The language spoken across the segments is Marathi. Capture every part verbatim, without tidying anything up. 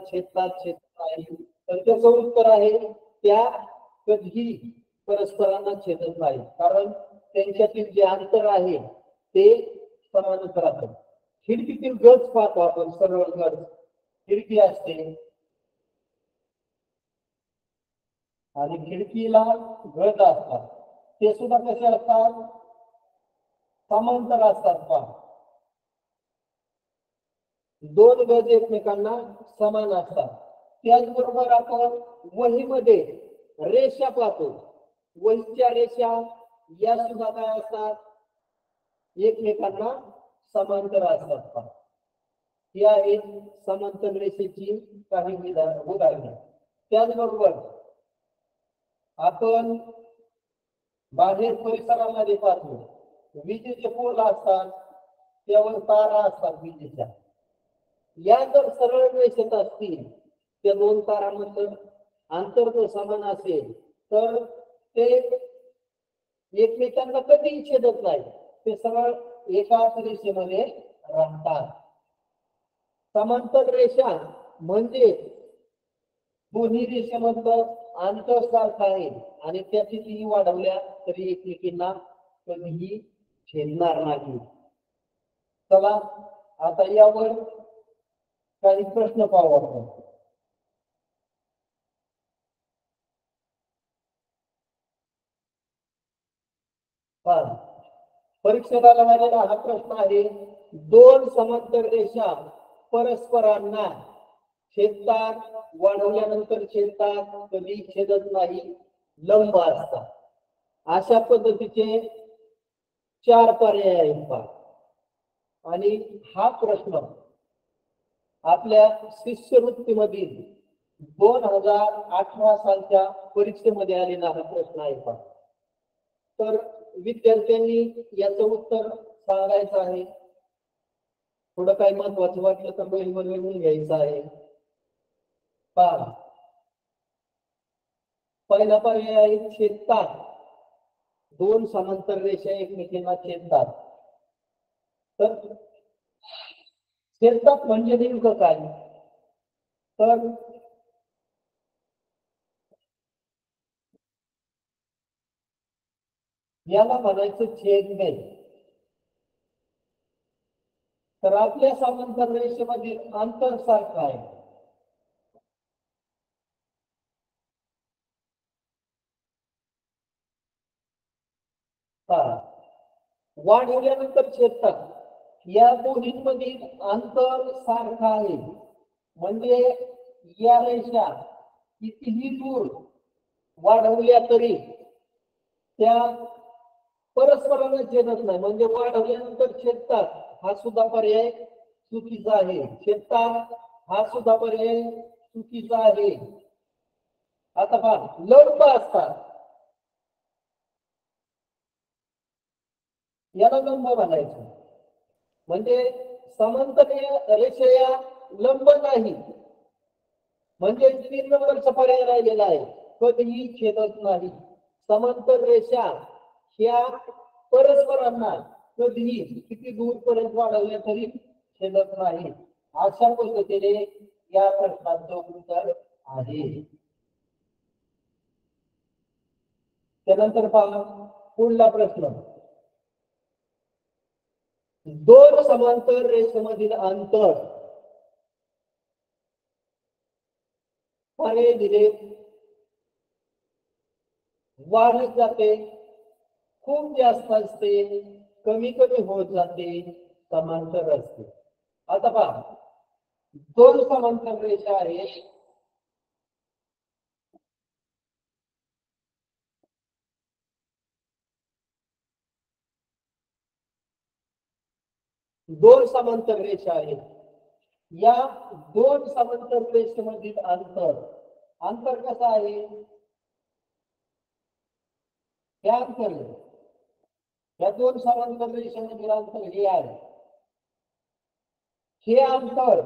छेदतात छेदत नाही, तर त्याचं उत्तर आहे त्या कधीही परस्परांना छेदत नाही, कारण त्यांच्यातील जे अंतर आहे ते समानच राहतं. खिडकीतील गज पाहतो आपण, सरळ गज खिडकी असते आणि खिडकीला गज असतात, ते सुद्धा कसे असतात, समांतर असतात. पहा, दोन गज एकमेकांना समान असतात. त्याचबरोबर आपण वहीमध्ये रेषा पाहतो, वहीच्या रेषा या सुद्धा काय असतात, एकमेकांना समांतर असतात. ही आहेत समांतर रेषेची काही उदाहरणे. त्याचबरोबर आपण बाहेर परिसरामध्ये पाहतो, विजेचे पोल असतात, त्यावर तारा असतात विजेच्या. या जर सरळ रेषेत असतील, त्या दोन तारांमधलं अंतर जर समान असेल तर ते एकमेकांना कधीही छेदत नाही, ते सरळ एकाच रेषेमध्ये राहतात. समांतर रेषा म्हणजे दोन्ही रेषेमधलं अंतर सारखं आहे आणि त्या कितीही वाढवल्या तरी एकमेकींना कधीही छेदणार नाही. चला आता यावर काही प्रश्न पाहू आपण. परीक्षेला आलेला हा प्रश्न आहे, दोन समांतर रेषा परस्परांना छेदतात, वाढवल्यानंतर छेदतात, कधी छेदत नाही, लंब असतात. अशा पद्धतीचे चार पर्याय आहेत. आणि हा प्रश्न आपल्या शिष्यवृत्तीमधील दोन हजार अठरा सालच्या परीक्षेमध्ये आलेला हा प्रश्न आहे. तर विद्यार्थ्यांनी याचं उत्तर सांगायचं आहे. थोडं काही महत्वाचं वाटलं तर बहीण लिहून घ्यायचं आहे. पहा, पहिला पर्याय आहे छेदतात, दोन समांतर रेषा एकमेकांना छेदतात. तर छेदतात म्हणजे नेमकं काय, तर याला म्हणायचं छेदणे. तर आपल्या समांतर रेषेमधील अंतर सारखं आहे. वाढवल्यानंतर छेदतात, या दोन्हींमधील अंतर सारखं आहे, म्हणजे या रेषा कितीही दूर वाढवल्या तरी त्या परस्परांना छेदत नाही, म्हणजे वाढवल्यानंतर छेदतात हा सुद्धा पर्याय चुकीचा आहे, छेदतात हा सुद्धा पर्याय चुकीचा आहे. आता पहा, लंब असतात, याला लंब म्हणायचं. म्हणजे समांतर रेषा या लंब नाही, म्हणजे तीन नंबरचा पर्याय राहिलेला आहे, कधीही छेदत नाही. समांतर रेषा ह्या परस्परांना कधीही किती दूर पर्यंत वाढवल्या तरी छेदत नाही. अशा पद्धतीने या प्रश्नाचं उत्तर आहे. त्यानंतर पहा पुढला प्रश्न, दोन समांतर रेषेमधील अंतर पर्याय दिले, वाढत जाते, खूप जास्त असते, कमी कमी होत जाते, समांतर असते. आता पहा, दोन समांतर रेषा आहेत, दोन समांतर रेषा आहेत, या दोन समांतर रेषेमधील अंतर अंतर कसं आहे, हे अंतर या दोन समांतर रेषेमधील अंतर हे आहे. हे अंतर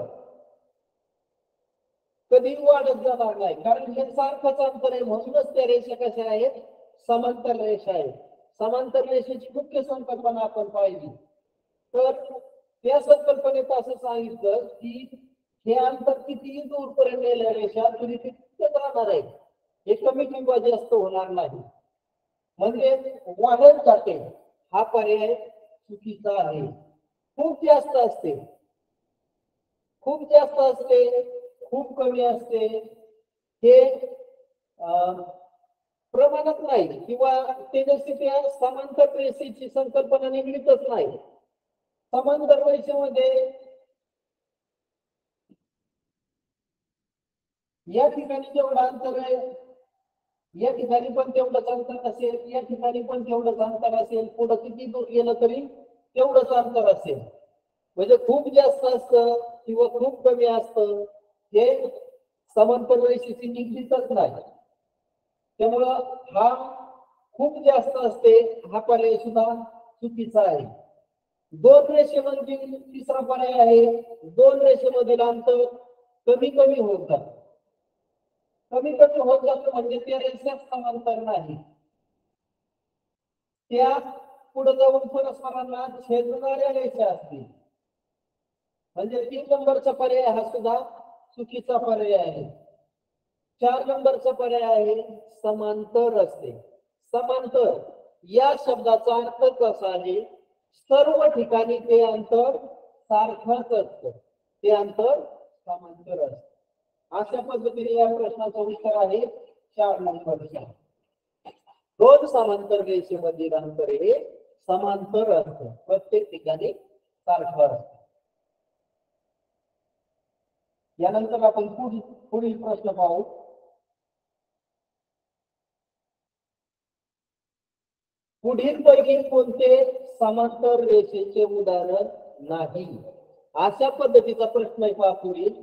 कधी वाढत जाणार नाही, कारण हे सारखंच अंतर आहे, म्हणूनच त्या रेषा कशा आहेत, समांतर रेषा आहेत. समांतर रेषेची मुख्य संकल्पना आपण पाहिली, तर त्या संकल्पनेत असं सांगितलं की हे अंतर कितीही दूरपर्यंत नेल्या रेषा तरी तितकंच राहणार आहे, हे कमी किंवा जास्त होणार नाही, म्हणजे वाढत जाते. हा पर्याय चुकीचा आहे. खूप जास्त असते, खूप जास्त असते, खूप कमी असते, हे प्रमाणात नाही किंवा त्याच्याशी त्या समांतर रेषेची संकल्पना निगडीतच नाही. समांतर रेषेमध्ये या ठिकाणी जेवढं अंतर आहे, या ठिकाणी पण तेवढंच अंतर असेल, या ठिकाणी पण तेवढंच अंतर असेल, पुढं किती दूर गेलं तरी तेवढंच अंतर असेल. म्हणजे खूप जास्त असतं किंवा खूप कमी असतं हे समांतर रेषेची निगडीतच नाही. त्यामुळं हा खूप जास्त असते हा पर्याय सुद्धा चुकीचा आहे. दोन रेषेमधील तिसरा पर्याय आहे, दोन रेषेमधील अंतर कमी कमी होत जात, कमी कमी होत जात म्हणजे त्या रेषा समांतर नाही, त्या पुढे जाऊन परस्परांना छेदणाऱ्या रेषा असतील. म्हणजे तीन नंबरचा पर्याय हा सुद्धा चुकीचा पर्याय आहे. चार नंबरचा पर्याय आहे समांतर असते. समांतर या शब्दाचा अर्थ कसा आहे, सर्व ठिकाणी ते अंतर सारखंच असतं, ते अंतर समांतर असतं. अशा पद्धतीने या प्रश्नाचं उत्तर आहे चार नंबरचा. दोन समांतर रेषेमधील अंतर हे समांतर असतं, प्रत्येक ठिकाणी सारखं असतं. यानंतर आपण पुढील प्रश्न पाहू. पुढील पैकी कोणते समांतर रेषेचे उदाहरण नाही, अशा पद्धतीचा प्रश्न आहे. पहा पुढील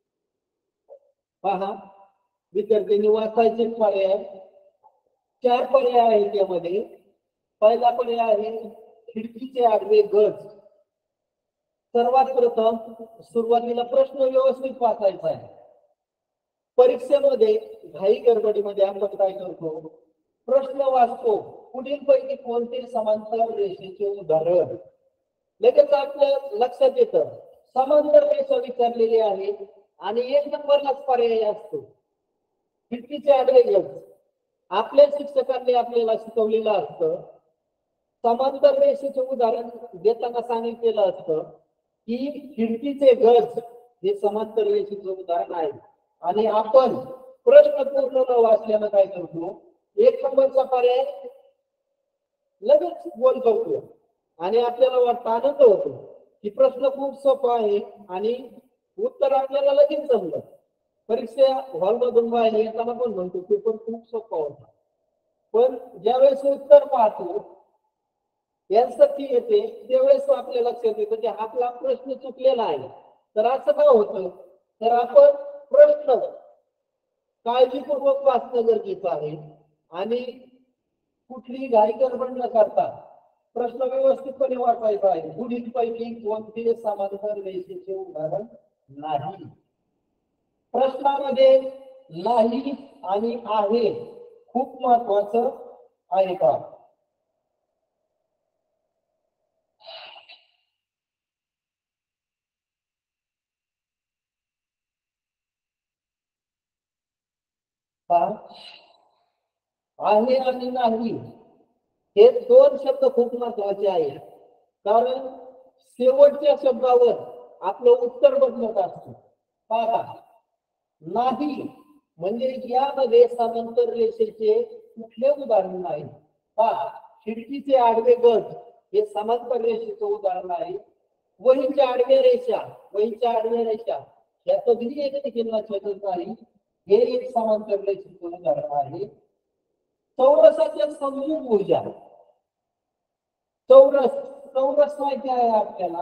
पहा, विद्यार्थ्यांनी वाचायचे पर्याय चार पर्याय आहेत. त्यामध्ये पहिला पर्याय आहे खिडकीचे आडवे गज. सर्वात प्रथम सुरुवातीला प्रश्न व्यवस्थित वाचायचा आहे. परीक्षेमध्ये घाई गडबडीमध्ये आपण काय करतो, प्रश्न वाचतो, पुढील पैकी कोणते समांतर रेषेचे उदाहरण, लगेच आपल्या लक्षात येतं समांतर रेषा विचारलेली आहे आणि एक नंबरलाच पर्याय असतो खिडकीचे आडवे गज. आपल्या शिक्षकांनी आपल्याला शिकवलेलं असतं, समांतर रेषेचे उदाहरण देताना सांगितलेलं असतं की खिडकीचे गज हे समांतर रेषेचे उदाहरण आहे. आणि आपण प्रश्न पूर्ण न वाचल्यानं काय करतो, एक नंबरचा पर्याय लगेच बोल करतो आणि आपल्याला वाटतं आनंद होतो की प्रश्न खूप सोपा आहे आणि उत्तर आपल्याला लगेच जमलं. परीक्षा हॉलमधून बाहेर येताना पण म्हणतो ते पण खूप सोपा होता, पण ज्यावेळेस उत्तर पाहतो यांसाठी येते त्यावेळेस आपल्या लक्षात येतं की आपला प्रश्न चुकलेला आहे. तर असं का होतं, तर आपण प्रश्न काळजीपूर्वक वाचणं गरजेचं आहे आणि कुठली घाई गडबड न करता प्रश्न व्यवस्थितपणे वाचायचा आहे. पुढील पैकी कोणते समांतर रेषेचे उदाहरण नाही. प्रश्नामध्ये नाही आणि आहे खूप महत्वाचं आहे का. आहे आणि नाही हे दोन शब्द खूप महत्वाचे आहेत, कारण शेवटच्या शब्दावर आपलं उत्तर बदलत असतं. पहा, नाही म्हणजे यामध्ये समांतर रेषेचे कुठले उदाहरण नाही. पहा, खिडकीचे आडवे गज हे समांतर रेषेचे उदाहरण आहे. वहीच्या आडव्या रेषा वहीच्या आडव्या रेषा या कधीही एक ठिकाणी छेदत नाही, हे एक समांतर रेषेचे उदाहरण आहे. चौरसाच्या समूह ऊर्जा, चौरस चौरस माहिती आहे आपल्याला.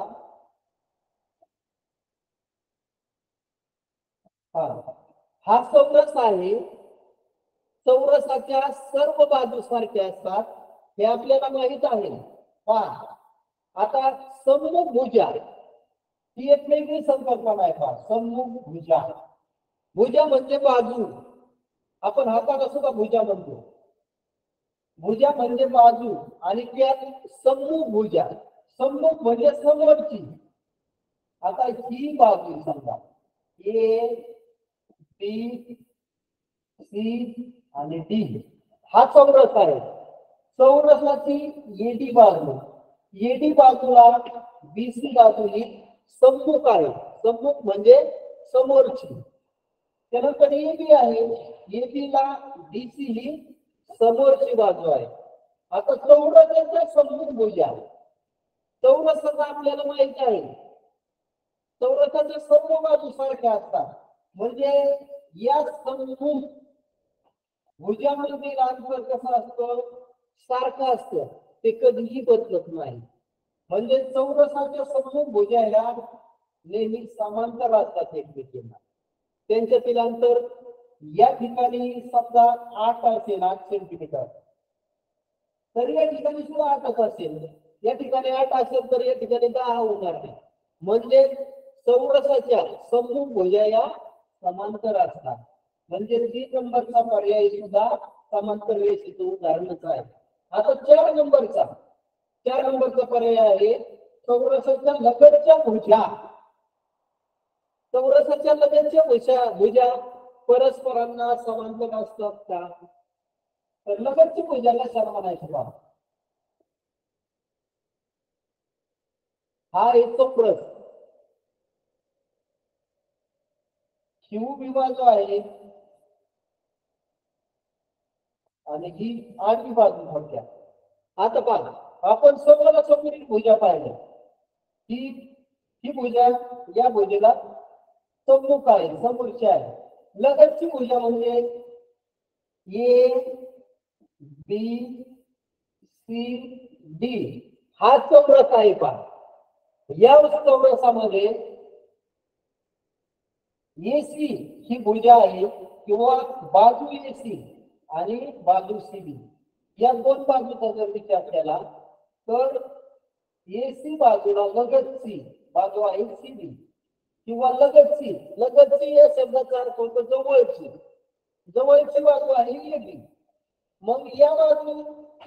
हा चौरस आहे, चौरसाच्या सर्व बाजू सारख्या असतात हे आपल्याला माहित आहे. पहा, आता समूह भुजा ही एक वेगळी संकल्पना आहे. पहा, समूह भुजा, भुजा म्हणजे बाजू, आपण हाताला सुद्धा भुजा म्हणतो. भुजा म्हणजे बाजू आणि त्यात समूह भुजा, समूह म्हणजे समोरची. आता ही बाजू समजा ए बी सी आणि डी हा चौरस आहे. चौरसाची एडी बाजू एडी बाजूला बीसी बाजूनी सम्मुख आहे. सम्मुख म्हणजे समोरची. त्यानंतर एबी आहे. एबी ला डीसी ही समोरची बाजू आहे. आता चौरसाच्या सम्मुख भुजा चौरसाचा आपल्याला माहिती आहे चौरसाच्या सर्व बाजू सारख्या असतात. म्हणजे या सम्मुख भुजामधील अंतर कसं असतं सारखं असतं ते कधीही बदलत नाही. म्हणजे चौरसाच्या सम्मुख भुजा ह्या नेहमी समांतर असतात एकमेकांना. त्यांच्यातील अंतर या ठिकाणी समजा आठ असेल आठ सेंटीमीटर तर या ठिकाणी सुद्धा आठच असेल. या ठिकाणी आठ असेल तर या ठिकाणी दहा होणार नाही. म्हणजे चौरसाच्या सम्मुख भुजा या समांतर असतात. म्हणजे तीन नंबरचा पर्याय सुद्धा समांतर रेषेचं उदाहरणच आहे. आता चार नंबरचा चार नंबरचा पर्याय आहे चौरसाच्या लगतच्या भुजा. चौरसाच्या लगतच्या भुजा भुजा परस्परांना समांतर असतात का? तर लगतची भुजाला कशाला म्हणायचं बा? हा एक चौरस शिवबी बाजू आहे आणि ही आडवी बाजू थोडक्यात. आता पहा आपण समोर समोरील भुजा पाहिल्या. ही ही भुजा या भुजेला सम्मुख आहे समोरची आहे. लगतची भुजा म्हणजे ए बी सी डी हा चौरस आहे. पहा या चौरसामध्ये एसी ही भुजा आहे किंवा बाजू एसी आणि बाजू सीबी या दोन बाजूचा जर विचार केला तर एसी बाजूला लगतची बाजू आहे सीबी किंवा लगतची लगतची या शब्दाचा अर्थ होतो जवळची जवळची बाजू आहे एबी. मग या बाजू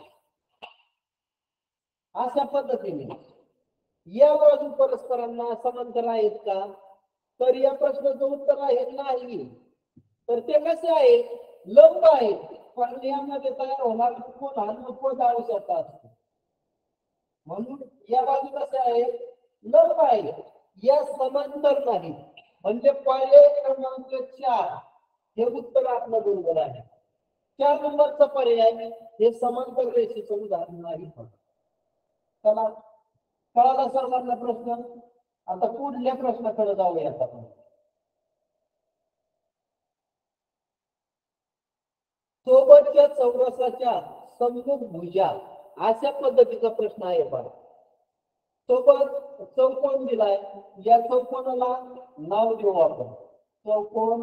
अशा पद्धतीने या बाजू परस्परांना समांतर आहेत का? तर या प्रश्नाचं उत्तर आहे नाही. तर ते कसे आहे लंब आहे. पण यामध्ये तयार होणार कोण हा नको आवश्यकता असते. म्हणून या बाजू कसे आहे लंब आहे या समांतर नाही. म्हणजे पर्याय क्रमांक चार हे उत्तर आपलं बरोबर आहे. चार नंबरचा पर्याय हे समांतर रेषेचं उदाहरण नाही. चला कळाला सर्वांना प्रश्न. आता पुढल्या प्रश्नाकडे जाऊयात आपण. सोबतच्या चौरसाच्या सम्मुख भुजा अशा पद्धतीचा प्रश्न आहे. पहा सोबत चौकोन दिलाय. या चौकोनाला नाव देऊ आपण चौकोन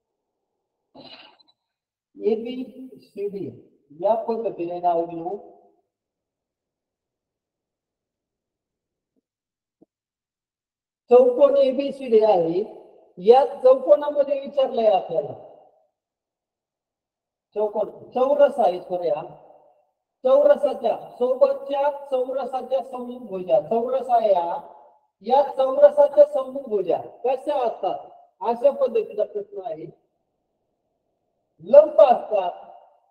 एबी सीडी या पद्धतीने नाव देऊ. चौकोन एबीसीडी आहे. या चौकोनामध्ये विचारलंय आपल्याला चौकोन चौरस आहे. सोया चौरसाच्या सोबतच्या चौरसाच्या सम्मुख भुजा चौरस आहे. या चौरसाच्या सम्मुख भुजा कशा असतात अशा पद्धतीचा प्रश्न आहे. लंब असतात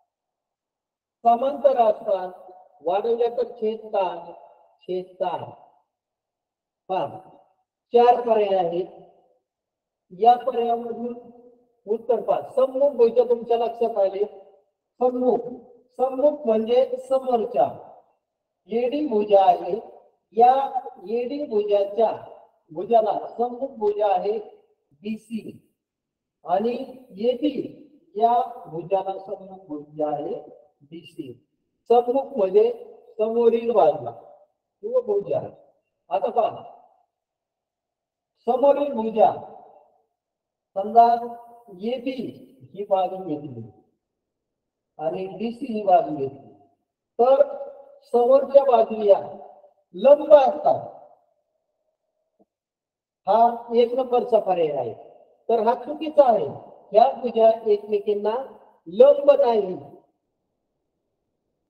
समांतर असतात वाढवल्या तर छेदतात छेदतात. पहा चार पर्याय आहेत. या पर्यायामधून उत्तर पहा. सम्मुख भुजा तुमच्या लक्षात आले. सम्मुख सम्मुख म्हणजे समोरच्या एडी भुजा आहे. या एडी भुजाच्या भुजाला सम्मुख भुजा आहे बीसी आणि एबी या भुजाला सम्मुख भुजा आहे बीसी. सम्मुख म्हणजे समोरील बाजू किंवा भुजा. आता पहा समोरील भुजा समजा एबी ही बाजू घेतली आणि डीसी ही बाजू घेतली तर समोरच्या बाजू या लंब असतात. हा एक नंबरचा पर्याय आहे. तर हा चुकीचा आहे. या भुजा एकमेकींना लंब नाही.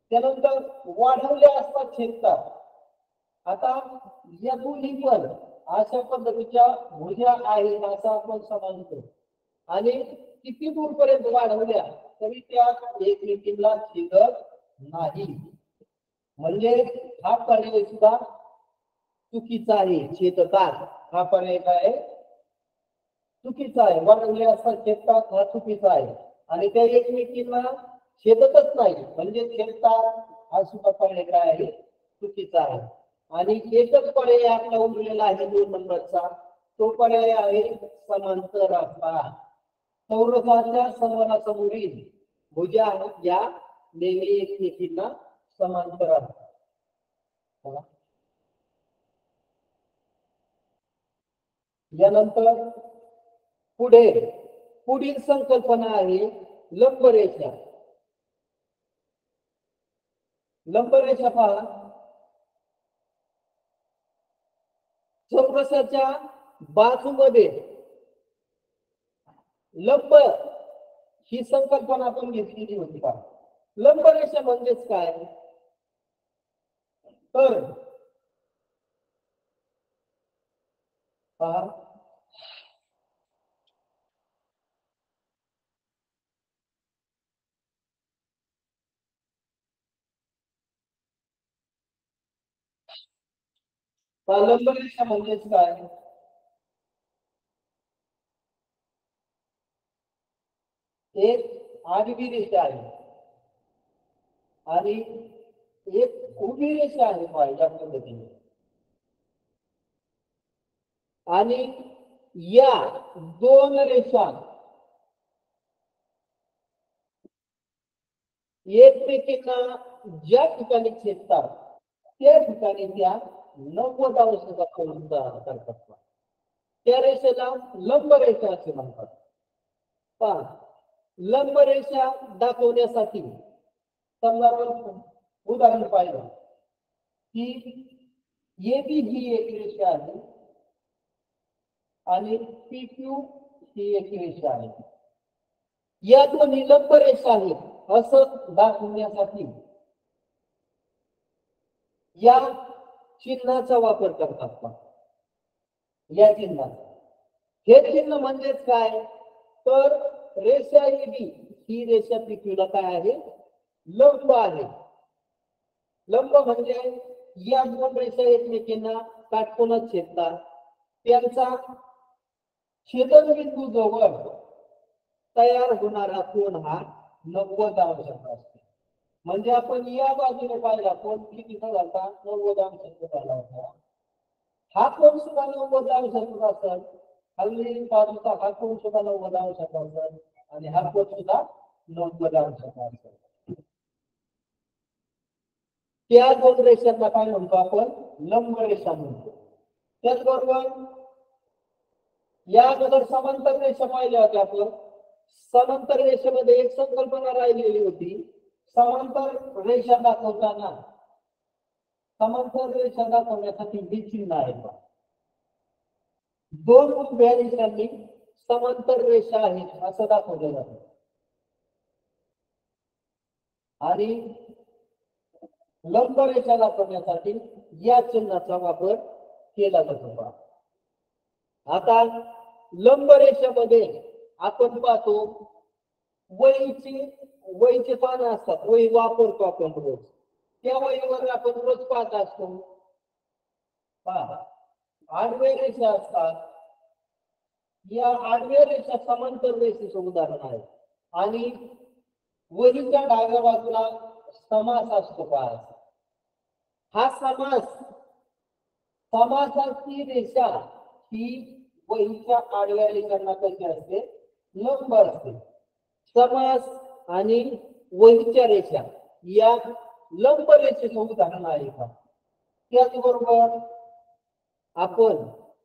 त्यानंतर वाढवल्या असतात छेदतात. आता या दोन्ही पण अशा पद्धतीच्या भुजा आहेत असं आपण समजतो. आणि किती दूरपर्यंत वाढवल्या तरी त्या एकमेकींना छेदत नाही. म्हणजे हा पर्याय सुद्धा चुकीचा आहे. छेदतात हा पर्याय काय आहे? चुकीचा आहे. वाढवले असता छेदतात हा चुकीचा आहे. आणि त्या एकमेकींना छेदतच नाही म्हणजे छेदतात हा सुद्धा पर्याय काय आहे? चुकीचा आहे. आणि एकच पर्याय आपला उरलेला आहे दोन नंबरचा. तो पर्याय आहे समांतर असता. चौरसाच्या समोरासमोरील भुजा या नेहमी एकमेकींना समांतर असतात. यानंतर पुढे पुढील संकल्पना आहे लंबरेषा. लंबरेषा पहा, चौरसाच्या बाजूमध्ये लंब ही संकल्पना आपण घेतलेली होती का? लंबरेषा म्हणजेच काय? तर पहा, लंबरेषा म्हणजेच काय? एक आडवी रेषा आहे आणि एक उभी रेषा आहे या पद्धतीने. आणि या दोन रेषा एकमेकींना ज्या ठिकाणी छेदतात त्या ठिकाणी त्या नव्वद अंशाचा कोन करतात. त्या रेषेला लंब रेषा असे म्हणतात. पण लंब रेषा दाखवण्यासाठी समजा उदाहरण पाहिलं की ए बी ही एक रेषा आहे आणि पी क्यू ही एक रेषा आहे. या दोन्ही लंब रेषा आहेत असं दाखवण्यासाठी या चिन्हाचा वापर करतात. या चिन्हाचा हे चिन्ह म्हणजेच काय? तर रेषा ए बी ही रेषा पी क्यू ला काय आहे? लंब आहे. लंब म्हणजे या दोन रेषा एकमेकींना काटकोनात छेदतात. त्यांचा छेदनबिंदू जवळ तयार होणारा कोन हा नव्वद अंशाचा असतो. म्हणजे आपण या बाजूने पाहिला कोन कितीचा झाला? नव्वद अंशाचा झाला होता. हा कोन सुद्धा नव्वद अंशाचा असेल. खाली बाजूचा हा कोन सुद्धा नव्वद अंशाचा असेल आणि हा कोन सुद्धा नव्वद अंशाचा असेल. त्या दोन रेषांना काय म्हणतो आपण? लंब रेषा म्हणतो. त्याचबरोबर या अगोदर समांतर रेषा पाहिल्या होत्या आपण. समांतर रेषेमध्ये एक संकल्पना राहिलेली होती. समांतर रेषा दाखवताना समांतर रेषा दाखवण्यासाठी हे चिन्ह आहे. दोन उभ्या रेषांनी समांतर रेषा आहेत असं दाखवलं जातं. आणि लंब रेषा दाखवण्यासाठी या चिन्हाचा वापर केला जातो. आता लंब रेषेमध्ये आपण पाहतो वहीची वहीचे पानं असतात. वही वापरतो आपण रोज. त्या वहीवर आपण रोज पाहत असतो. पहा, आडव्या रेषा असतात. या आडव्या रेषा समांतर रेषेचे उदाहरण आहे. आणि वहीच्या डाव्या बाजूला समास असतो. पहा, हा समास समासाची रेषा ही वहीच्या आडव्या रेषांना कशी असते? लंब असते. समास आणि वहीच्या रेषा या लंब रेषेचे उदाहरण आहे का? त्याचबरोबर आपण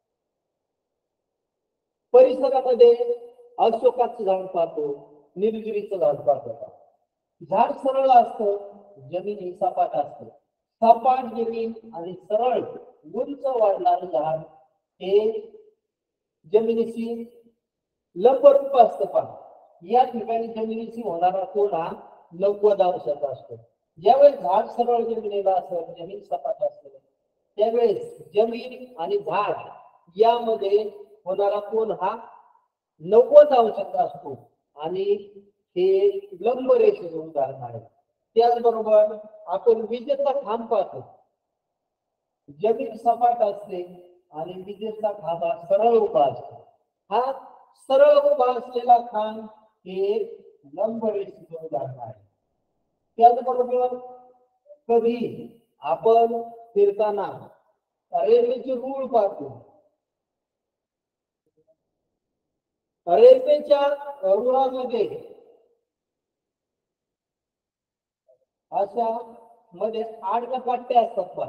परिसरामध्ये अशोकाचं झाड पाहतो, निलगिरीचं झाड पाहतो. झाड सरळ असतं, जमीन ही सपाट असते. सपाट जमीन आणि सरळ उंच वाढणारं झाड हे जमिनीशी लंबरूप असतं. पहा, या ठिकाणी जमिनीशी होणारा कोन हा नव्वद अंशाचा असतो. ज्यावेळेस झाड सरळ जमिनीला असेल, जमीन सपाट असते, त्यावेळेस जमीन आणि झाड यामध्ये होणारा कोन हा नव्वद अंशाचा असतो आणि हे लंब रेषेचं उदाहरण आहे. त्याचबरोबर आपण विजेचा खांब पाहतो. जमीन सपाट असते आणि विजेचा खांब हा सरळ उभा असतो. हा सरळ उभा असलेला खांब हे लंब रेषेचं उदाहरण आहे. त्याचबरोबर कधी आपण फिरताना रेल्वेची रूळ पाहतो. रेल्वेच्या रुळामध्ये अशा मध्ये आडव्या पट्ट्या असतात पण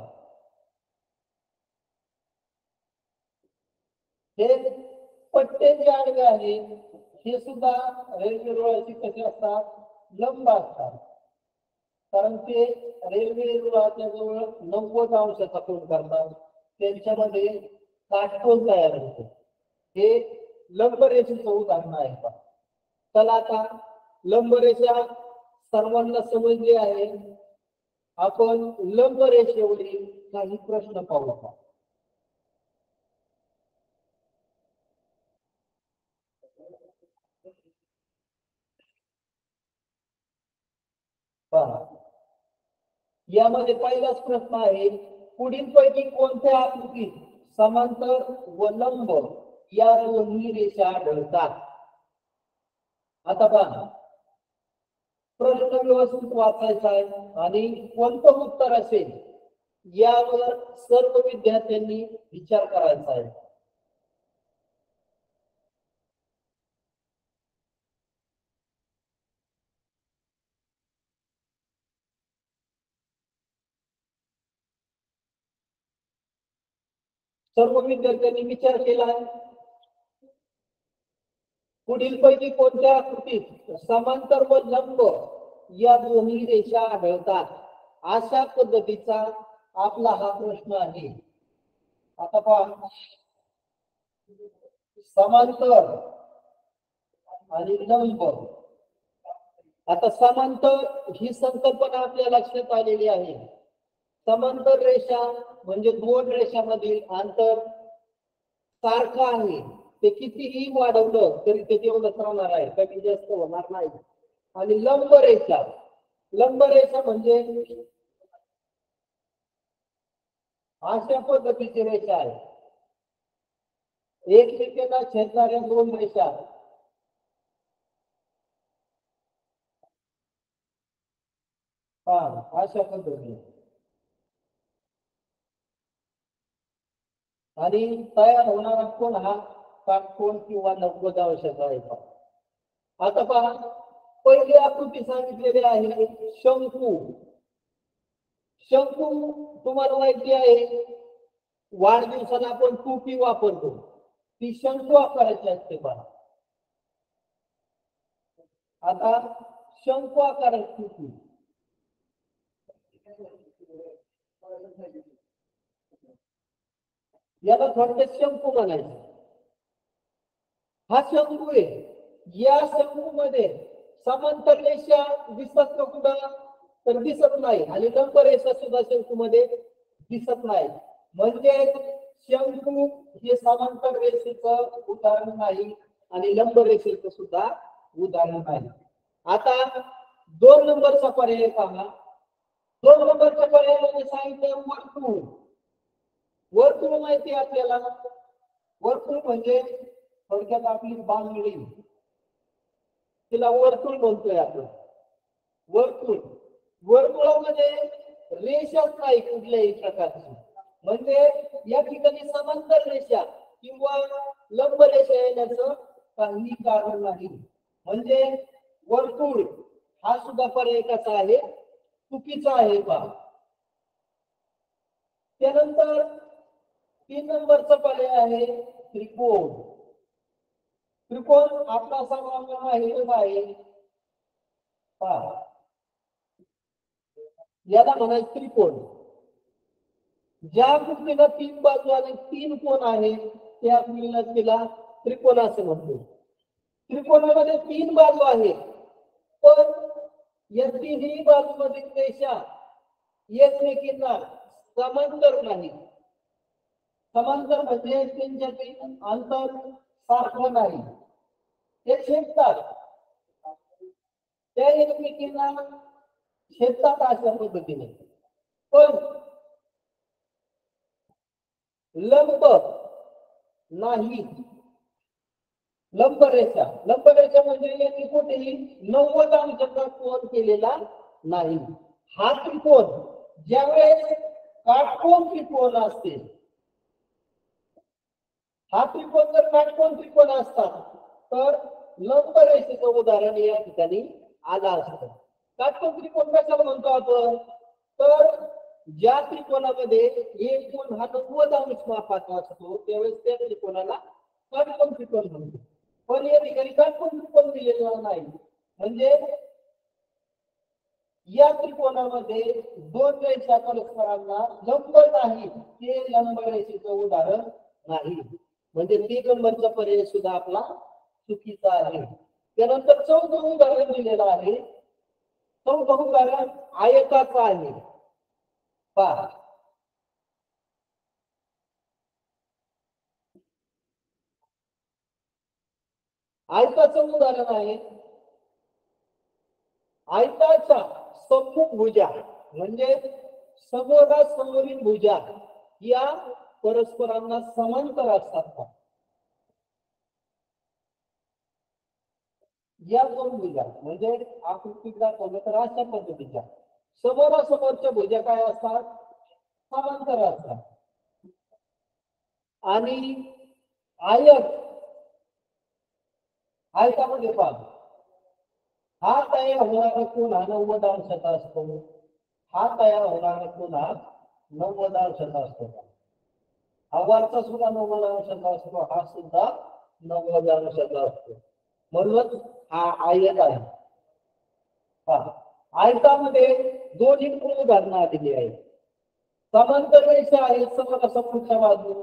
हे पट्टे जे आडवे आहेत हे सुद्धा रेल्वे रुळाची कसे असतात, लंब असतात. कारण ते रेल्वे रुळाच्या जवळ नव्वद अंशाचा कोन करतात. त्यांच्यामध्ये काटकोन तयार होतो. हे लंब रेषेचं उदाहरण आहे. चला आता लंब रेषा सर्वांना समजली आहे. आपण लंब रेषेवरील काही प्रश्न पाहू. पहा, यामध्ये पहिलाच प्रश्न आहे, पुढीलपैकी कोणत्या आकृतीत समांतर व लंब या दोन्ही रेषा आढळतात? आता पहा, प्रश्न व्यवस्थित वाचायचा आहे आणि कोणतं उत्तर असेल यावर सर्व विद्यार्थ्यांनी विचार करायचा आहे. सर्व विद्यार्थ्यांनी विचार केला आहे. पुढीलपैकी कोणत्या आकृतीत समांतर व लंब या दोन्ही रेषा आढळतात? अशा पद्धतीचा आपला हा प्रश्न आहे. आता पहा, समांतर आणि लंब. आता समांतर ही संकल्पना आपल्या लक्षात आलेली आहे. समांतर रेषा म्हणजे दोन रेषांमधील अंतर सारखं आहे. ते कितीही वाढवलं तरी ते तेवढंच राहणार आहे, कमी जास्त होणार नाही. आणि लंब रेषा, लंब रेषा म्हणजे अशा पद्धतीची रेषा आहे. एकमेकांना छेदणाऱ्या दोन रेषा. हा, अशा पद्धतीने आणि तयार होणारा कोन हा काटकोन किंवा नव्वद अंशाचा आहे. आता पहा, पहिली आकृती सांगितलेली आहे शंकू. शंकू तुम्हाला माहिती आहे, वाढदिवसाला आपण टोपी वापरतो, ती शंकू आकाराची असते. पहा, आता शंकू आकाराची टोपी याला थोडक्यात शंकू म्हणायचं. हा शंकू आहे. या शंकू मध्ये समांतर रेषा दिसत का कुठं? तर दिसत नाही. आणि लंब रेषा सुद्धा शंकू मध्ये दिसत नाही. म्हणजे शंकू हे समांतर रेषेचं उदाहरण नाही आणि लंब रेषेचं सुद्धा उदाहरण नाही. आता दोन नंबरचा पर्याय पहा. दोन नंबरच्या पर्यायामध्ये सांगितलं वर्तुळ. वर्तुळ माहिती आपल्याला. वर्तुळ म्हणजे थोडक्यात आपली बांगडी, तिला वर्तुळ म्हणतोय आपण. वर्तुळ, वर्तुळामध्ये रेषाच नाही कुठल्याही प्रकारची. म्हणजे या ठिकाणी समांतर रेषा किंवा लंब रेषा येण्याचं काही कारण नाही. म्हणजे वर्तुळ हा सुद्धा पर्याय कसा आहे? चुकीचा आहे. पहा, त्यानंतर तीन नंबरचा पर्याय आहे त्रिकोण. त्रिकोण आपला सर्वांना माहिती आहे. पहा, याला म्हणायचं त्रिकोण. ज्या आकृतीला तीन बाजू आणि तीन कोण आहे त्या आकृतीला तिला त्रिकोण असं म्हणतो. त्रिकोणामध्ये तीन बाजू आहेत, पण या तिन्ही बाजूमधील रेषा एकमेकींना समांतर नाही. समांतर म्हणजे त्यांच्यातील अंतर सारखं नाही, ते छेदतात, त्या एकमेकींना छेदतात अशा पद्धतीने. पण लंब नाही, लंबरेषा लंबरेषा म्हणजे यांनी कुठेही नव्वद अंशाचा कोन केलेला नाही. हा त्रिकोण ज्यावेळेस काटकोन त्रिकोण असते, हा त्रिकोण जर काटकोन त्रिकोण असतात तर लंबरेषेचं उदाहरण या ठिकाणी आलं असतं. काटकोन त्रिकोण कशाला म्हणतो आपण, तर ज्या त्रिकोणामध्ये एक कोण हा नव्वद अंश मापाचा असतो त्यावेळेस त्या त्रिकोणाला काटकोन त्रिकोण म्हणतो. पण या ठिकाणी काटकोन त्रिकोण दिलेला नाही, म्हणजे या त्रिकोणामध्ये दोन रेषा परस्परांना लंब नाही, ते लंबरेषेचं उदाहरण नाही, म्हणजे तीन नंबरचा पर्याय सुद्धा आपला चुकीचा आहे. त्यानंतर चौथं उदाहरण दिलेलं आहे, चौथं उदाहरण आयताचं आहे. पहा, आयताचं उदाहरण आहे. आयताच्या सम्मुख भुजा म्हणजे समोरासमोरील भुजा या परस्परांना समांतर असतात. या दोन भुजा म्हणजे आकृतीत दाखवलं तर अशा पद्धतीच्या समोरासमोरच्या भुजा काय असतात, समांतर असतात. आणि आयत आयतामध्ये पहा, हा तयार होणारा कोन हा नव्वद अंशाचा असतो, हा तयार होणारा कोन हा नव्वद अंशाचा असतो, हा वरचा सुद्धा नव्वद अंशाचा असतो, हा सुद्धा नव्वद अंशाचा असतो, म्हणून हा आयत आहे. पहा, आयतामध्ये दोन्ही उदाहरणं दिली आहेत. समांतर रेषा आहे समोरासमोरच्या बाजू,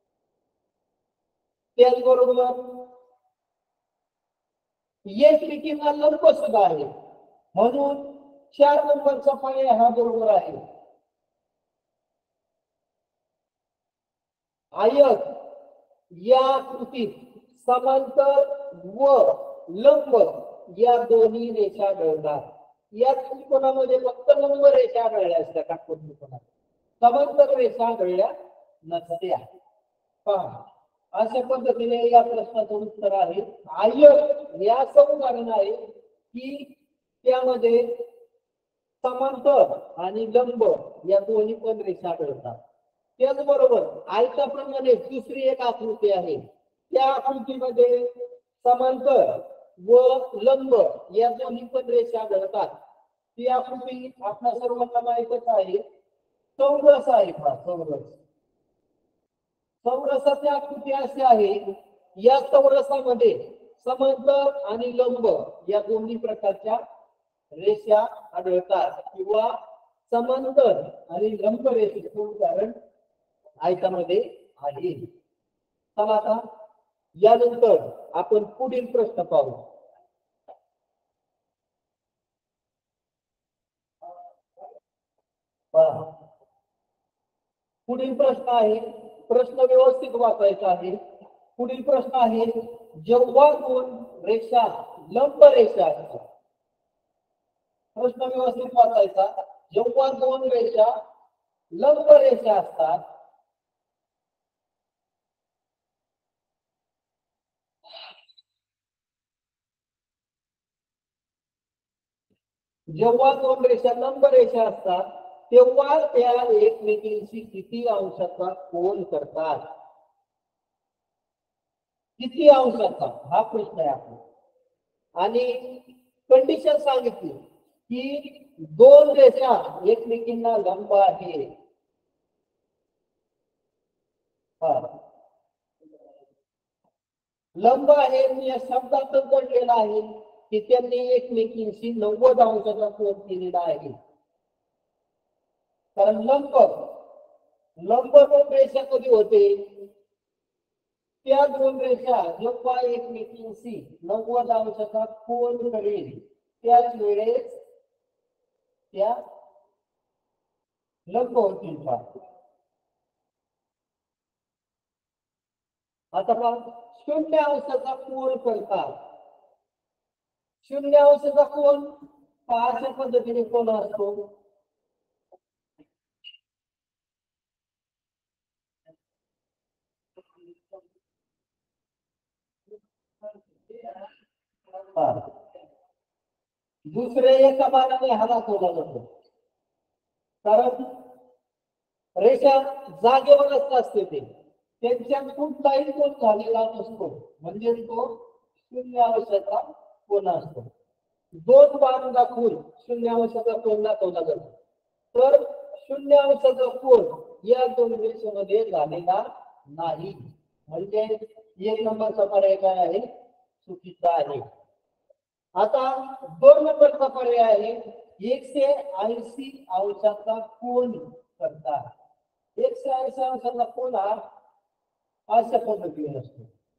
त्याचबरोबर एकमेकींना लंब सुद्धा आहे, म्हणून चार नंबरचा पर्याय हा बरोबर आहे. आयत या कृतीत समांतर व लंब या दोन्ही रेषा आढळतात. या त्रिकोणामध्ये फक्त लंब रेषा आढळल्या असत्या, काटकोन त्रिकोणात समांतर रेषा आढळल्या नसत्या. पहा, अशा पद्धतीने या प्रश्नाचं उत्तर आहे आयत या असं उदाहरण आहे की त्यामध्ये समांतर आणि लंब या दोन्ही पण रेषा आढळतात. त्याचबरोबर आयताप्रमाणे दुसरी एक आकृती आहे, त्या आकृतीमध्ये समांतर व लंब या दोन्ही पण रेषा आढळतात. ती आकृती आपल्या सर्वांना माहितच आहे, चौरस आहे. चौरस चौरसाची आकृती अशी आहे, या चौरसामध्ये समांतर आणि लंब या दोन्ही प्रकारच्या रेषा आढळतात किंवा समांतर आणि लंब रेषेचे उदाहरण आयतामध्ये आहे. चला आता यानंतर आपण पुढील प्रश्न पाहू. पुढील प्रश्न आहे, प्रश्न व्यवस्थित वाचायचा आहे. पुढील प्रश्न आहे, जेव्हा दोन रेषा लंब रेषा असतात, प्रश्न व्यवस्थित वाचायचा, जेव्हा दोन रेषा लंब रेषा असतात जेव्हा दोन रेषा लंब रेषा असतात तेव्हा त्या एकमेकींशी किती अंशाचा कोन करतात, किती अंशाचा हा प्रश्न आहे आपला. आणि कंडिशन सांगितली की दोन रेषा एकमेकींना लंब आहे. लंब आहे या शब्दातच दडलेला आहे की त्यांनी एकमेकींशी नव्वद अंशाचा कोन केलेला आहे. कारण लंब लंब दोन रेषा कधी होते, त्या दोन रेषा जेव्हा एकमेकींशी नव्वद अंशाचा कोन करेल त्याच वेळेस त्या लंब होतील. आता पहा शून्य अंशाचा कोन करतात. शून्य अंशाचा कोन अशा पद्धतीने कोन असतो. दुसऱ्या एका बाणाने हा दाखवला जातो, कारण रेषा जागेवरच असते ते, त्यांच्यात कुठलाही कोन झालेला नसतो, म्हणजे तो शून्य अंशाचा कोन असतो. दोन बाण दाखवून शून्य अंशाचा कोन दाखवला जातो. तर शून्य अंशाचा कोन या दोन रेषेमध्ये झालेला नाही, म्हणजे एक नंबरचा पर्याय काय आहे, चुकीचा आहे. आता दोन नंबरचा पर्याय आहे एकशे ऐंशी अंशाचा कोन करतात. एकशे ऐंशी अंशाचा कोन हा अशा पद्धतीने असतो.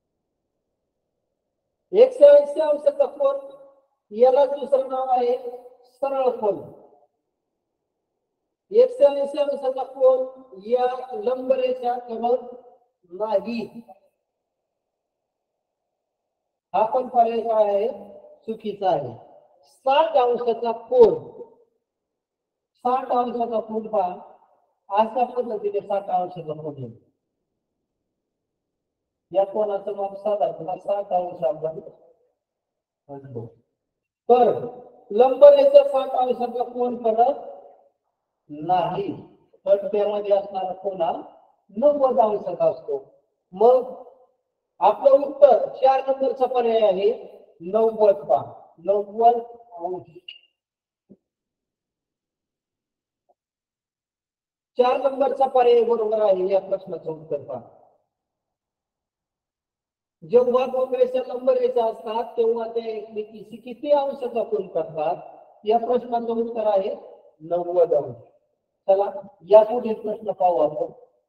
एकशे ऐंशी अंशाचा कोन याला दुसरं नाव आहे सरळ कोन. एकशे ऐंशी अंशाचा कोन या लंबरेषा क्रमांक नाही, हा पण पर्याय काय आहे, चुकीचा आहे. साठ अंशाचा कोन, साठ अंशाचा कोन पहा अशा पद्धतीने साठ अंशाचा कोन येतो. या कोनाचं माप साधारण साठ अंश आपण म्हणतो. तर लंबरेषा साठ अंशाचा कोन करत नाही, पण त्यामध्ये असणारा कोन हा नव्वद अंशाचा असतो. मग आपलं उत्तर चार नंबरचा पर्याय आहे नव्वद. पा नव्वद अंश. चार नंबरचा पर्याय बरोबर आहे या प्रश्नाचं उत्तर. पहा जेव्हा दोन रेषा लंबरेषा असतात तेव्हा त्या एकमेकीशी किती अंशाचा कोन करतात, या प्रश्नाचं उत्तर आहे नव्वद अंश. चला या पुढे प्रश्न पाहू आपण.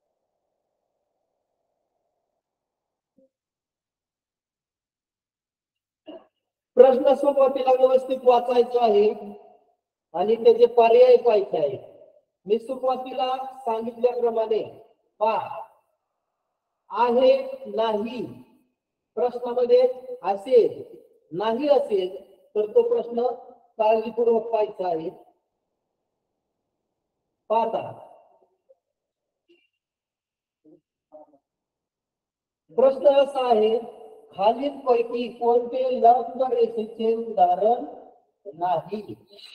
प्रश्न सुरुवातीला व्यवस्थित वाचायचा आहे आणि त्याचे पर्याय पाहायचे आहे. मी सुरुवातीला सांगितल्याप्रमाणे पहा आहे नाही प्रश्नामध्ये असेल नाही असेल तर तो प्रश्न काळजीपूर्वक पाहायचा आहे. पाहता प्रश्न असा आहे खालीलपैकी कोणते लंबरेषेचे उदाहरण नाही.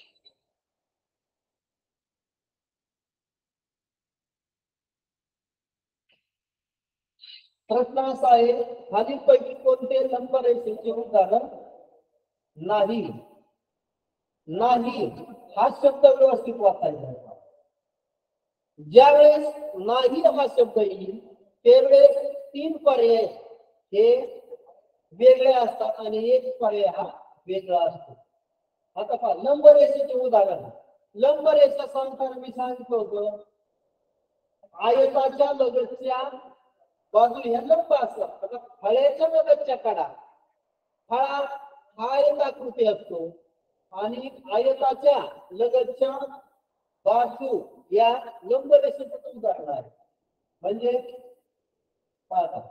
प्रश्न असा आहे खालीलपैकी कोणते लंबरेषेचे उदाहरण नाही. नाही हा शब्द व्यवस्थित वाचायचा. ज्यावेळेस नाही हा शब्द येईल त्यावेळेस तीन पर्याय हे वेगळे असतात आणि एक पर्याय हा वेगळा असतो. आता पहा लंबरेषेचे उदाहरण. लंबरेषा सांगताना मी सांगितलं होतं आयताच्या लगतच्या बाजू ह्या लंब असतात. आता फळ्याच्या लगतच्या कडा, फळा हा आयताकृती असतो आणि आयताच्या लगतच्या बाजू या लंबरेषेचं उदाहरण आहे. म्हणजे पाहता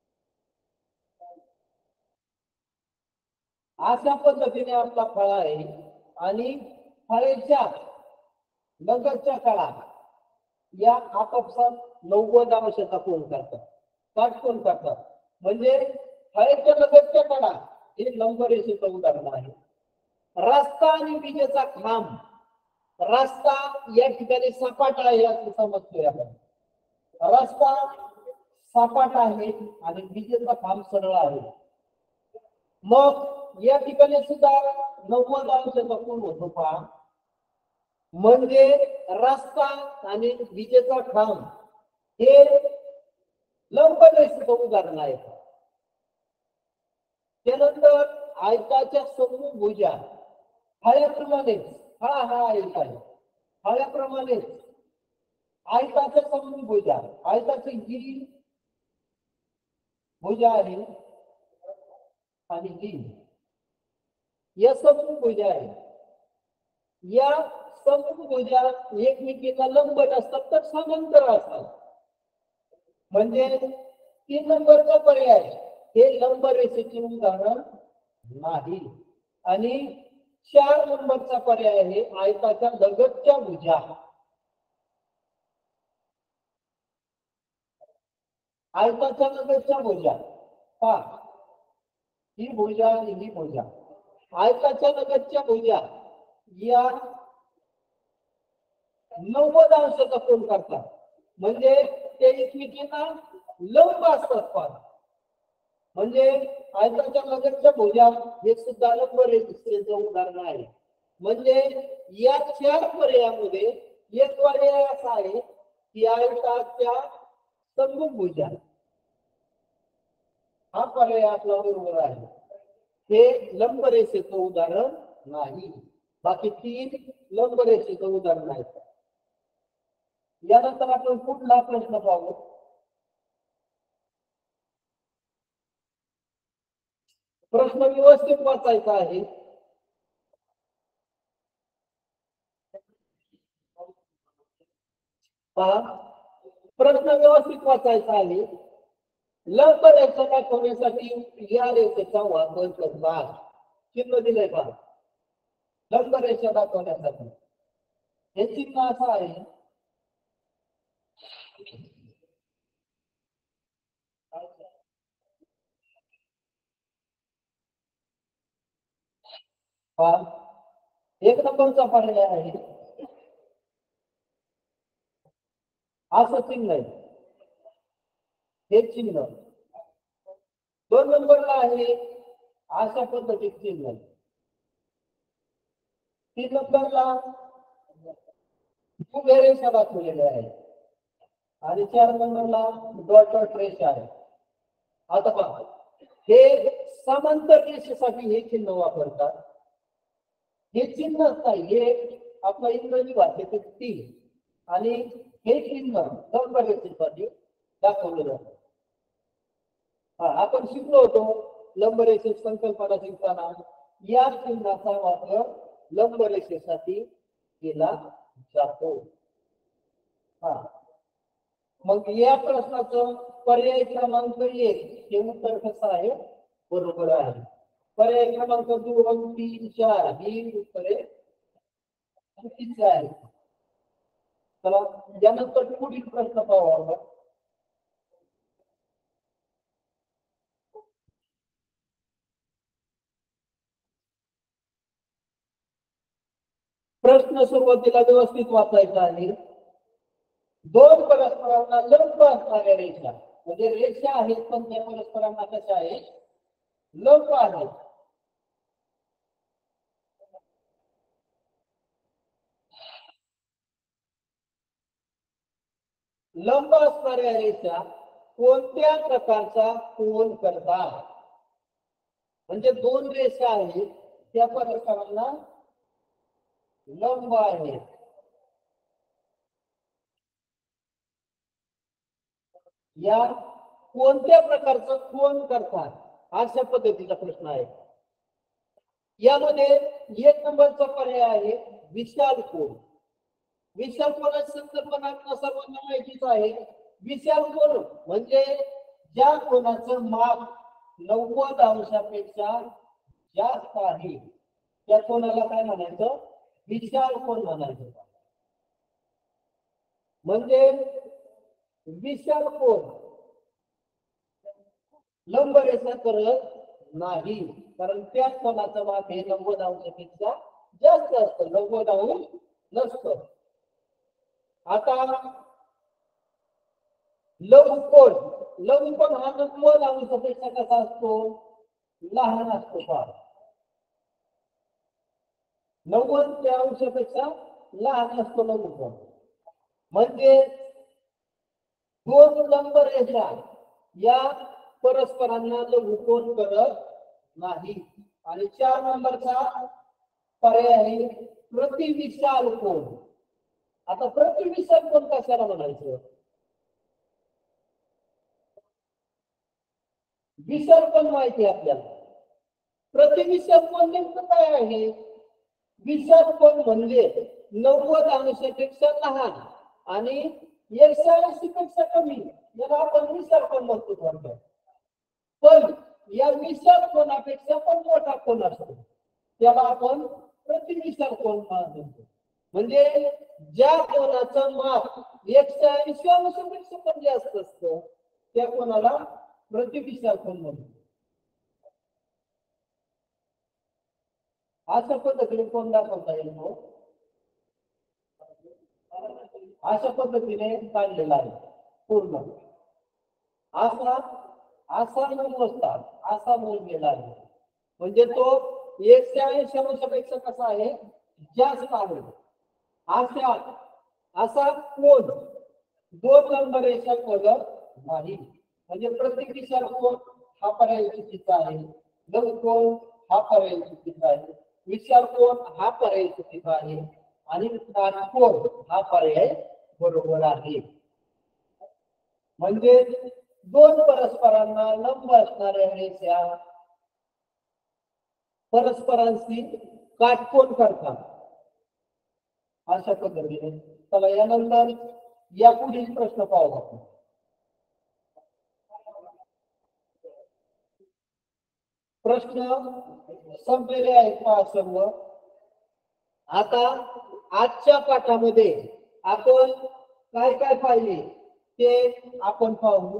अशा पद्धतीने आपला फळा आहे आणि फळेच्या लगतच्या कडा या आपापसात नव्वद अंशाचा कोन करतात, काटकोन करतात. म्हणजे फळेच्या लगतच्या कडा हे लंबरेषेचं उदाहरण आहे. रस्ता आणि विजेचा खांब. रस्ता या ठिकाणी सपाट आहे असं समजतोय आपण. रस्ता सपाट आहे आणि विजेचा खांब सरळ आहे. मग या ठिकाणी सुद्धा नव्वद अंशाचा कोन होतो. पहा म्हणजे रस्ता आणि विजेचा खांब हे लंबरेषेचं उदाहरण आहे. त्यानंतर आयताच्या समभुजा फळ्याप्रमाणेच हा हा आयत आहे. फळ्याप्रमाणेच आयताच्या समभुजा, आयताची ही भुजा आहे आणि ही या समभुजा आहे. या समभुजा एकमेकीला लंब असतात तर समांतर असतात. म्हणजे तीन नंबरचा पर्याय हे लंब रेषेचे उदाहरण नाही. आणि चार नंबरचा पर्याय आहे आयताच्या लगतच्या भुजा. आयताच्या लगतच्या भुजा पहा, ही भुजा आणि ही भुजा आयताच्या लगतच्या भुजा या नव्वद अंशाचा कोन करतात. म्हणजे ते एकमेकींना लंब असतात. पहा म्हणजे आयताच्या लगतच्या भुजा हे सुद्धा लंब रेषेचं उदाहरण आहे. म्हणजे या चार पर्यायामध्ये एक पर्याय असा आहे की आयताच्या समभुज भुजा हा पर्याय आपला बरोबर आहे. हे लंब रेषेचं उदाहरण नाही. बाकी तीन लंब रेषेचं उदाहरण आहे. यानंतर आपण पुढला प्रश्न पाहू. प्रश्न व्यवस्थित वाचायचा आहे. पहा, प्रश्न व्यवस्थित वाचायचा आहे. लंब रेषा दाखवण्यासाठी या रेषेचा वापर करतात. चिन्ह दिलंय पहा, लंब रेषा दाखवण्यासाठी हे चिन्ह असं आहे. एक नंबरचा पर्याय आहे असं चिन्ह आहे. हे चिन्ह दोन नंबरला आहे अशा पद्धतीचे चिन्ह. तीन नंबरला उभ्या रेषा दाखवलेल्या आहे आणि चार नंबरला डॉट डॉट रेषा आहे. आता पहा, हे समांतर रेषेसाठी हे चिन्ह वापरतात. हे चिन्ह असतात हे आपल्या इंग्रजी भाषेतील तीन आणि हे चिन्ह लंब रेषेसाठी दाखवले जातात. हा आपण शिकलो होतो लंब रेषे संकल्पना शिकताना या चिन्हाचा वापर लंब रेषेसाठी केला जातो. हा मग या प्रश्नाचं पर्याय क्रमांक एक हे उत्तर कसं आहे? बरोबर आहे. पर्याय क्रमांक दोन तीन चार ही उत्तरे चुकीची आहेत. चला यानंतर पुढील प्रश्न पाहू आपण. प्रश्न सुरुवातीला व्यवस्थित वाचायचा आहे. दोन परस्परांना लंब असणाऱ्या रेषा म्हणजे रेषा आहेत पण त्या परस्परांना कशा आहेत? लंब आहेत. लंब असणाऱ्या रेषा कोणत्या प्रकारचा कोन करतात? म्हणजे दोन रेषा आहेत त्या परस्परांना लंब आहेत. या कोणत्या प्रकारचं कोन करतात अशा पद्धतीचा प्रश्न आहे. यामध्ये एक नंबरचा पर्याय आहे विशाल कोन. विशाल कोनाची संकल्पना सर्वांना माहितीच आहे. विशाल कोन म्हणजे ज्या कोनाचं माप नव्वद अंशापेक्षा जास्त आहे त्या कोनाला काय म्हणायचं? विशाल कोन म्हणायचं. म्हणजे विशाल कोन लंब रेषा करत नाही कारण त्या कोनाचं माप हे नव्वद अंशापेक्षा जास्त असतं, नव्वद अंश नसतं. आता लघुकोन लघुकोन हा नव्वद अंशापेक्षा कसा असतो? लहान असतो. फार नव्वद अंशापेक्षा लहान असतो लघुकोन. म्हणजे दोन लंब रेषा या परस्परांना लघुकोन करत नाही. आणि चार नंबरचा पर्याय आहे प्रतिविशाल कोन. आता प्रतिविशाल कोन कशाला म्हणायचं? विशाल कोन माहिती आहे आपल्याला. प्रतिविशाल कोन नेमकं काय आहे? विशाल कोन म्हणजे नव्वद अंशापेक्षा लहान आणि एकशे ऐंशी पेक्षा कमी याला आपण विशाल कोन म्हणतो थोडक्यात. पण या विशाल कोनापेक्षा पण मोठा कोन असतो त्याला आपण प्रतिविशाल कोन म्हणतो. म्हणजे ज्या कोनाचं माप एकशे ऐंशी अंशापेक्षा पण जास्त असतं त्या कोनाला प्रतिविशाल कोन म्हणतो. अशा पद्धतीने कोन दाखवता येईल तो अशा पद्धतीने काढलेला आहे पूर्ण. असा असा मोल असतात असा मोल गेला आहे म्हणजे तो एकशे ऐंशी अंशापेक्षा कसा आहे जास्त आहे. अशा असा कोन दोन लंब रेषा बघत नाही म्हणजे प्रतिविशाल कोन हा पर्याय चुकीचा आहे. लंब कोन हा पर्याय चुकीचा आहे. विशाल कोन हा पर्याय चुकीचा आहे आणि काटकोन हा पर्याय बरोबर आहे. म्हणजे दोन परस्परांना लंब असणाऱ्या रेषा परस्परांशी काटकोन करतात अशा पद्धतीने. चला यानंतर या पुढील प्रश्न पाहू आपण. प्रश्न संपलेले आहेत पहा सर्व. आता आजच्या पाठामध्ये आपण काय काय पाहिले ते आपण पाहू.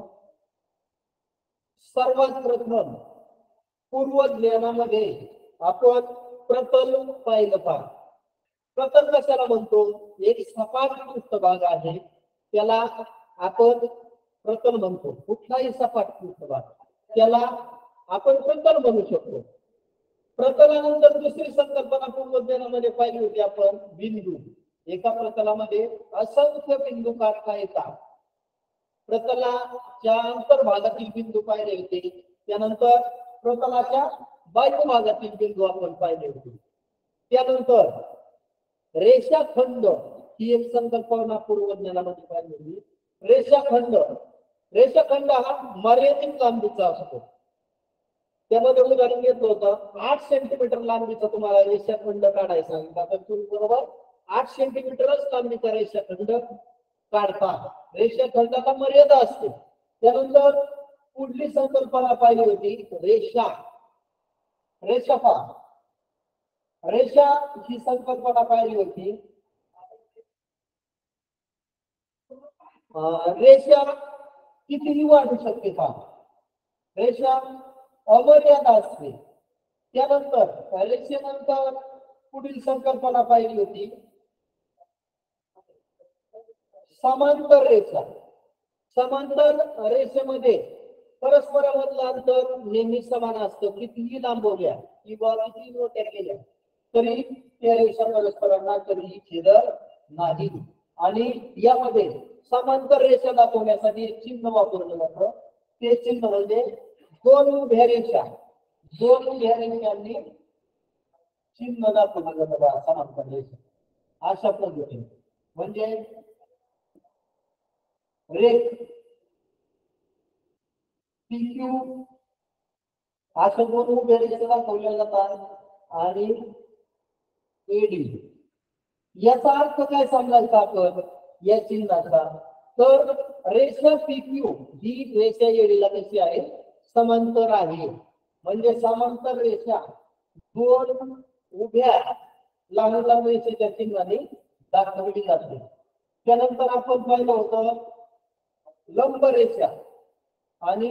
सर्वात प्रथम पूर्व ज्ञानामध्ये आपण प्रतल पाहिलं पहा. प्रतल कशाला म्हणतो? एक सपाट पृष्ठभाग आहे त्याला आपण प्रतल म्हणतो. कुठलाही सपाट पृष्ठभाग त्याला आपण प्रतल म्हणू शकतो. प्रतलानंतर दुसरी संकल्पना पूर्व ज्ञानामध्ये पाहिली होती आपण बिंदू. एका प्रतलामध्ये असंख्य बिंदू काढता येतात. प्रतलाच्या अंतर्भागातील बिंदू पाहिले होते. त्यानंतर प्रतलाच्या बाह्य भागातील बिंदू आपण पाहिले होते. त्यानंतर रेषाखंड ही एक संकल्पना पूर्व ज्ञानामध्ये पाहिली होती. रेषाखंड रेषाखंड हा मर्यादित लांबीचा असतो. त्यामध्ये उदाहरण घेतलं होतं आठ सेंटीमीटर लांबीचा तुम्हाला रेषाखंड काढायचा सांगितलं तर तुम्ही बरोबर आठ सेंटीमीटरच लांबीचा रेषाखंड काढता. रेषाखंडाला मर्यादा असते. त्यानंतर पुढली संकल्पना पाहिली होती रेषा. रेषा पहा रेषा ही संकल्पना पाहिली होती. रेषा कितीही वाढू शकते पहा. रेषा अमर्यादा असते. त्यानंतर रेषेनंतर पुढील संकल्पना पाहिली होती समांतर रेषा. समांतर रेषेमध्ये परस्परामधलं अंतर नेहमी समान असतं. कितीही लांबवल्या किंवा कितीही मोठ्या केल्या तरी त्या रेषा परस्परांना कधीही छेदत नाही. आणि यामध्ये समांतर रेषा दाखवण्यासाठी एक चिन्ह वापरलं जातं. ते चिन्ह म्हणजे दोन उभ्या रेषा. दोन उभ्या रेषांनी चिन्ह दाखवलं जातं समांतर रेषा अशा पद्धतीने. म्हणजे रेख पी क्यू अशा दोन उभ्या रेषा दाखवल्या जातात आणि एडी. याचा अर्थ काय समजायचा आपण या चिन्हाचा? तर रेषा पी क्यू ही रेषा एडीला कशी आहे समांतर आहे. म्हणजे समांतर रेषा दोन उभ्या लहान लहान रेषेच्या चिन्हाने दाखवली जाते. त्यानंतर आपण पाहिलं होतं लंब रेषा. आणि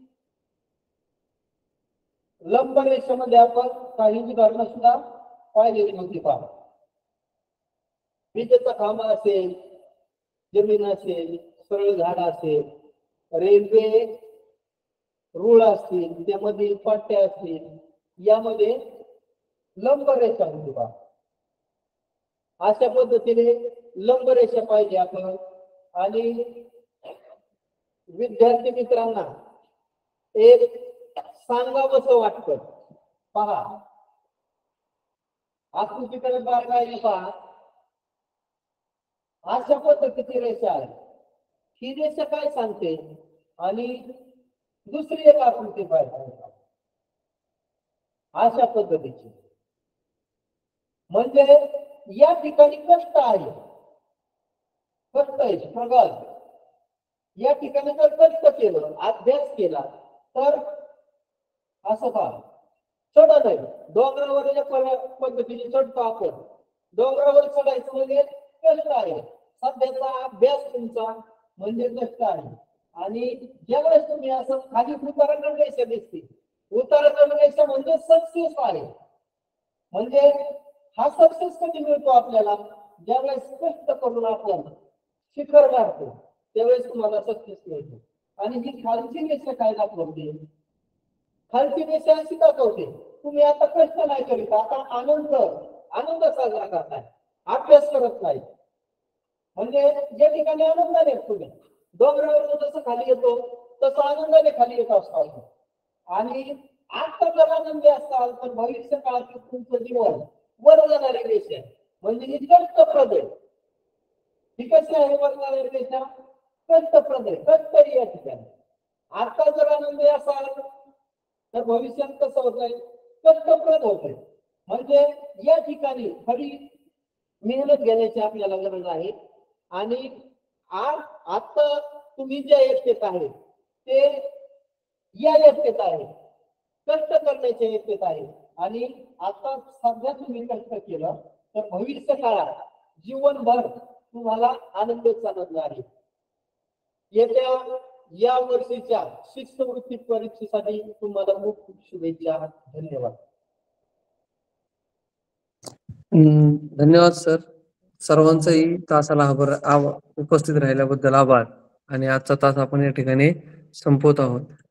लंब रेषेमध्ये आपण काही उदाहरणं सुद्धा पाहिलेली होती पहा. विजेचा खांबा असेल, जमीन असेल, सरळ झाड असेल, रेल्वे रुळ असतील, त्यामध्ये पट्ट्या असतील, यामध्ये लंब रेषा होती पहा. अशा पद्धतीने लंब रेषा पाहिजे आपण. आणि विद्यार्थी मित्रांना एक सांगावंसं वाटतं पहा. आकृतीकडे बारकाईने पहा. अशा पद्धतीची रेषा आहे. ही रेषा काय सांगते आणि दुसरी एक आकृती पाहिजे अशा पद्धतीची. म्हणजे या ठिकाणी कष्ट आहे. कष्ट आहे स्ट्रगल. या ठिकाणी जर कष्ट केलं, अभ्यास केला तर असं का चढ नाही. डोंगरावर ज्या पद्धतीने चढतो आपण, डोंगरावर चढायचं म्हणजे कष्ट आहे. सध्याचा अभ्यास तुमचा म्हणजे कष्ट आहे. आणि ज्यावेळेस तुम्ही असं खाली उतारा रेषा दिसते, उतारा रेषा म्हणजे सक्सेस आहे. म्हणजे हा सक्सेस कधी मिळतो आपल्याला, ज्यावेळेस कष्ट करून आपण शिखर गाठतो त्यावेळेस तुम्हाला सक्सेस मिळतो. आणि ही खालची रेषा काय दाखवते, खालची रेषा अशी दाखवते तुम्ही आता कष्ट नाही करीत, आता आनंद आनंद साजरा करताय, अभ्यास करत नाही. म्हणजे ज्या ठिकाणी आनंदाने तुम्ही डोंगरावर जसं खाली येतो तसं आनंदाने खाली येत असतो. आणि आता जर आनंदी असाल तर भविष्य काळात तुमचं जीवन वर जाणारी रेषा म्हणजे ही कष्टप्रद आहे. ही कशी आहे वर जाणारी रेषा? कष्टप्रद आहे. कष्ट या ठिकाणी आता जर आनंदी असाल तर भविष्यात कसं होत आहे, कष्टप्रद होत आहे. म्हणजे या ठिकाणी खरी मेहनत घेण्याची आपल्याला गरज आहे. आणि आज आता तुम्ही ज्या येत आहे ते या येत आहे, कष्ट करण्याच्या येत आहे. आणि आता सध्या तुम्ही कष्ट केलं तर भविष्य काळात जीवनभर तुम्हाला आनंदच आनंद आहे. येत्या या वर्षीच्या शिष्यवृत्ती परीक्षेसाठी तुम्हाला खूप खूप शुभेच्छा. धन्यवाद. धन्यवाद सर. सर्वांचाही तासाला आभार, उपस्थित राहिल्याबद्दल आभार. आणि आजचा तास आपण या ठिकाणी संपवत आहोत.